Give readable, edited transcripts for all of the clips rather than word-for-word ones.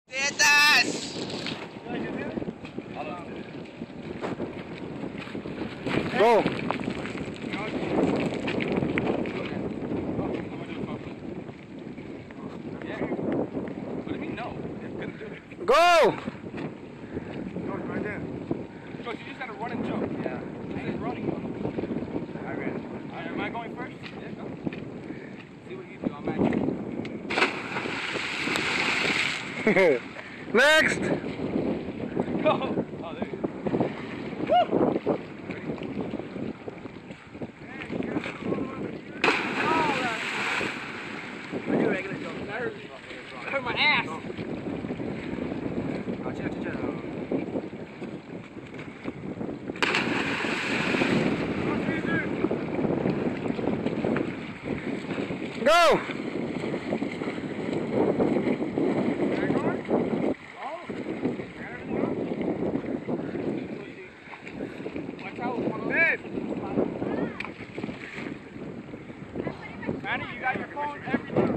Tetas! Go! Go! Right there. Coach, you just gotta run and jump. Yeah. I ain't running. I ran. Am I going first? Yeah, go. See what you do. I'm at you. Next! Go! Oh, there you go. Woo! I do regular jumps. That hurt my ass. Go! Manny, you got your phone, everything.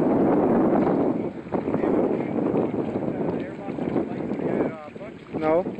No.